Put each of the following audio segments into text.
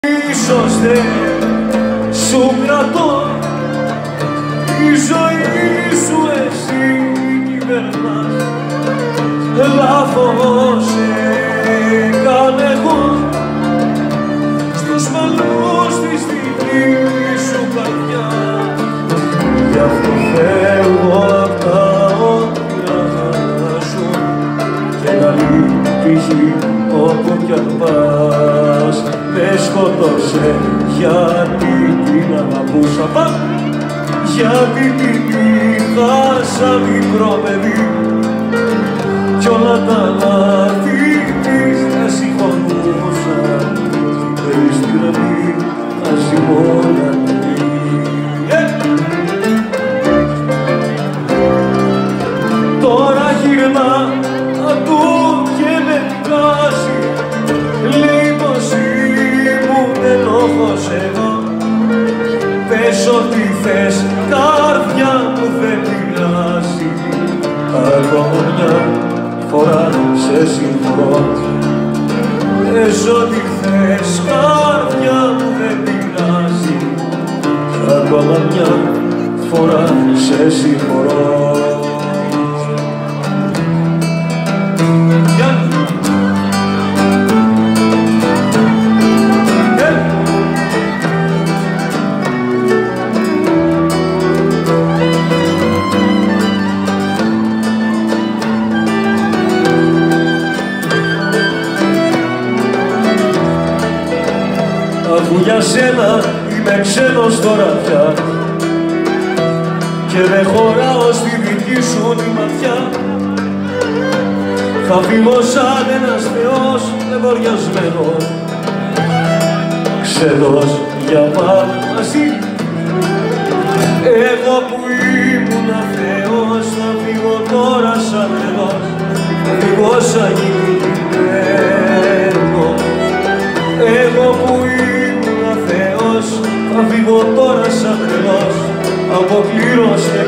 Ίσως δεν σου κρατώ, η ζωή σου εσύ κυβερνάς. Λάθος έκανα εγώ στους μαλλούς της δικής σου καρδιά. Γι' αυτό φεύγω απ' τα όνειρά σου και καλή τύχη όπου κι αν πας. Με σκότωσε γιατί την αγαπούσα, γιατί την είχα μικρό παιδί κι όλα τα λάθη της τα συγχωρούσα. Μπες στη γραμμή αζημώνατη. Τώρα γυρνά του και με βγάζει, λέει πως ήμουν ενόχος εγώ. Πες ό,τι θες, καρδιά μου δεν πειράζει, ακόμα μια φορά σε συγχωρώ. Πες ό,τι θες, καρδιά μου δεν πειράζει, ακόμα μια φορά σε συγχωρώ. Αφού για σένα είμαι ξένος τώρα πια και δεν χωράω στη δική σου τη ματιά, θα φύγω σαν ένας θεός εμβοριασμένος, ξένος για πάντα μαζί. Εγώ που ήμουν θεός θα φύγω τώρα σαν τρελός, θα φύγω σαν γυμνημένος. Εγώ που ήμουν θεός θα φύγω τώρα σαν τρελός, αποκλήρως και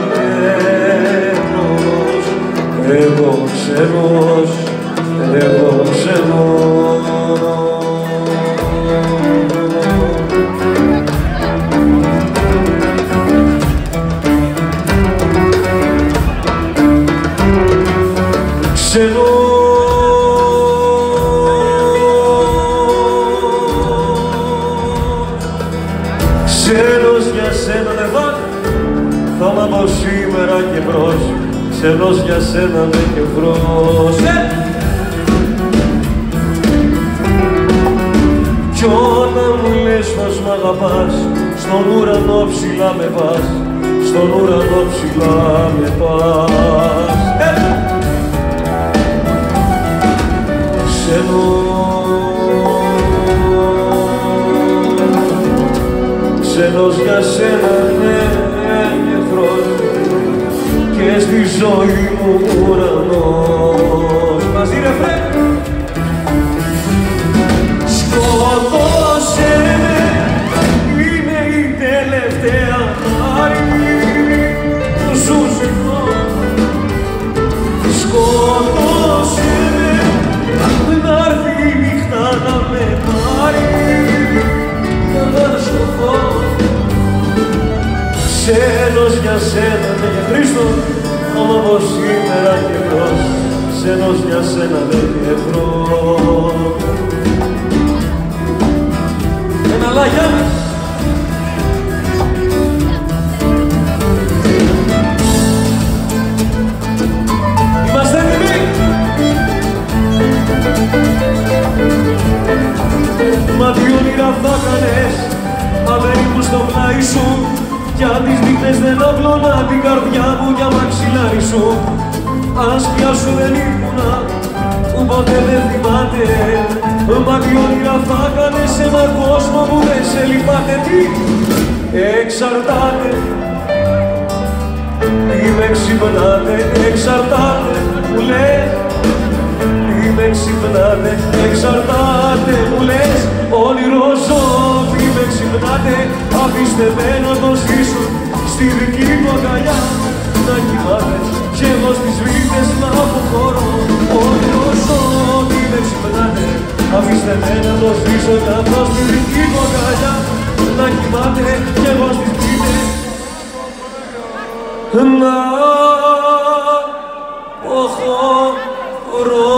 πικραμένος. Εγώ ξένος, εγώ ξένος. Ξένος για σένα δεν βάλει, θα μ' από σήμερα και μπρος. Ξένος για σένα δεν και βρος. Κι όταν μου λες πως μ' αγαπάς, στον ουρανό ψηλά με πας, στον ουρανό ψηλά με πας. Ξένος για σένα ναι εχθρός και στη ζωή μου ουρανός. Μαζί ρε φρέ! Σκότωσε με, είναι η τελευταία χάρη που σου ζητώ. Σκότωσε με, να έρθει η νύχτα να με πάρει, να σωθώ. Ξένος για σένα δεν και Χρήστο, όμως σήμερα και μπρος. Ξένος για σένα δεν και μπρος. Ένα λάγια. Είμαστε έτοιμοι. Μα τι όνειρα θα κάνες, αν δεν ήμουν στο πλάι σου, κι αν τις νύχτες δεν απλώνα την καρδιά μου για μαξιλάρι σου. Αν σπιά σου δεν ήμουνα, που ποτέ δεν θυμάται, μα τι όνειρα θα κάνες σε έναν κόσμο που δεν σε λυπάται. Τι εξαρτάται, τι με ξυπνάτε, εξαρτάται που λες. Τι με ξυπνάτε, εξαρτάται που λες. Όνειρο ζω, τι με ξυπνάτε, αφήστε με να το ζήσω στη δική μου αγκαλιά να κοιμάται κι εγώ στις βίδες να αποχωρώ. Όνειρο ζω, τι με ξυπνάτε, αφήστε με να το ζήσω κι αυτό στη δική θυμάται κι εγώ στις πίτες να προχωρώ.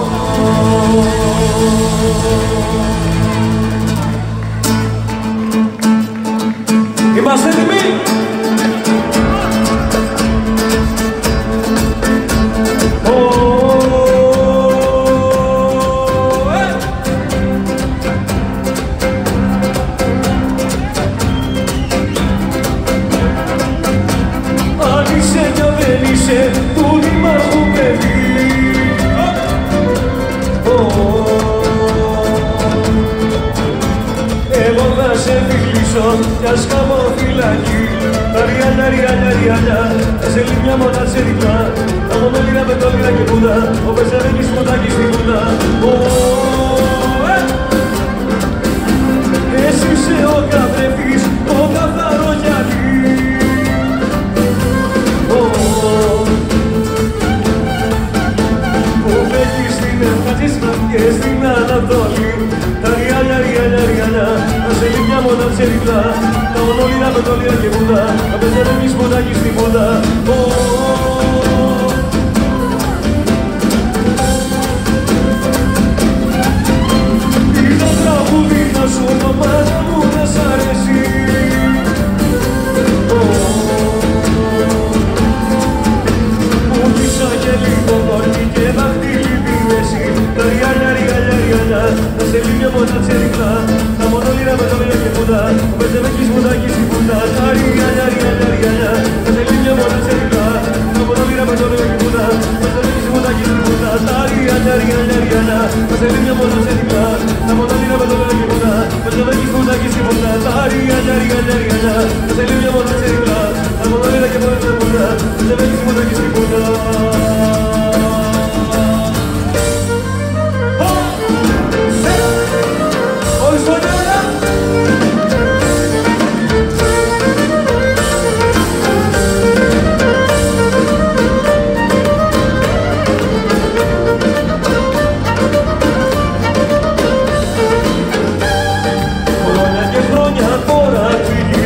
Είμαστε έτοιμοι! Αν είσαι κι αν δεν είσαι του Δήμαρχου παιδί, εγώ θα σε φιλήσω κι ας χαμώ φυλακή. Τα ριάλια, ριάλια, ριάλια, θα σε λύνει μια μόνα σε διπλά. Τα μονόλυρα με το λύρα και πούδα, ο Πεσσαρέκης μοντάκι στην κούδα. Εσύ είσαι ο καθρέφτης, ο καθαρό γυαλί. Που παίχει στην Ευχατζήσνα και στην Ανατολή. Τα ριάλια, ριάλια, ριάλια, θα σε λύνει μια μόνα σε διπλά. Τα μονόλυρα με το λύρα και πούδα, ο Πεσσαρέκης μοντάκι στην κούδα. Σου μαμάνα μου να σ' αρέσει. Μου πήσα και λίγο μόρκι και δάχτυλι τη μέση. Τα ριάλια, ριάλια, ριάλια, τα σε λύνια μόνα τσερικλά. Τα μονόλυρα με το λύρα και πούδα, ο Πεζεβέκης μοντάκι στην πούδα. Τα ριάλια, ριάλια, ριάλια, τα σε λύνια μόνα τσερικλά. Τα μονόλυρα με το λύρα και πούδα, ο Πεζεβέκης μοντάκι στην πούδα. Τα ριάλια, ριάλια, ριάλια, τα σε λύνια μόνα τσερικλά. Τα μονόλυρα με το λύρα και πούδα, Πεζεβέκης μοντάκι στην πούδα. Τα ριάλια, ριάλια, ριάλια, τα σε λύνια μόνα τσερικλά. Τα μονόλυρα και πούδα, Πεζεβέκης μοντάκι στην πούδα. Χρόνια και χρόνια τώρα φύγει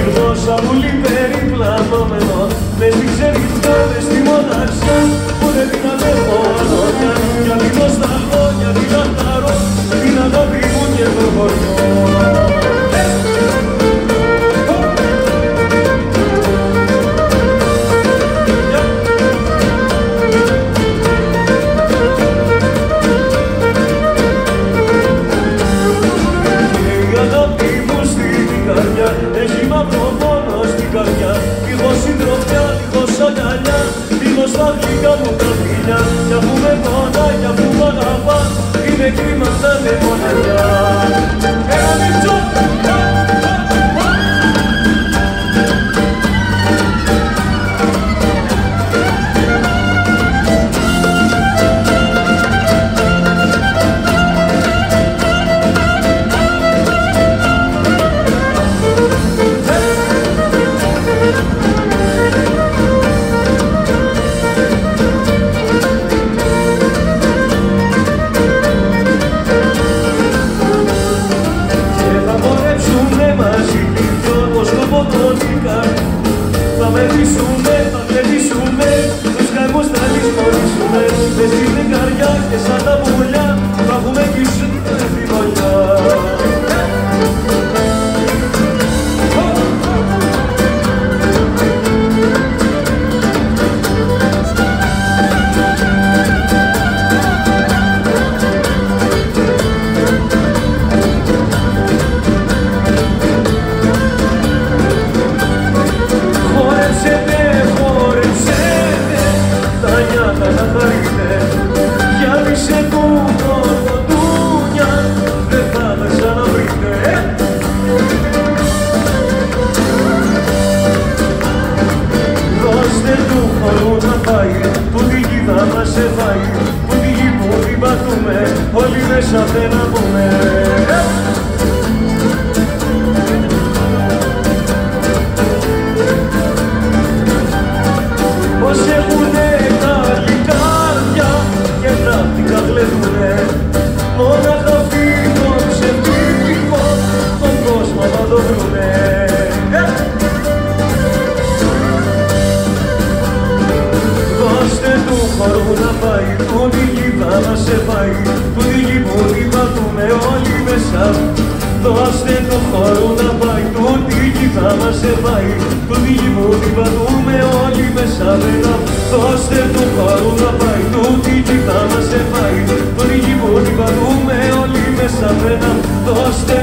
μέσα. Δώστε το χώρο να πάει, τούτη εκεί θα μας πάει. Το δίγη μου την πατούμε όλοι μέσα μετά. Δώστε το χώρο να πάει, τούτη εκεί θα μας πάει. Το δίγη μου την πατούμε όλοι μέσα μετά. Δώστε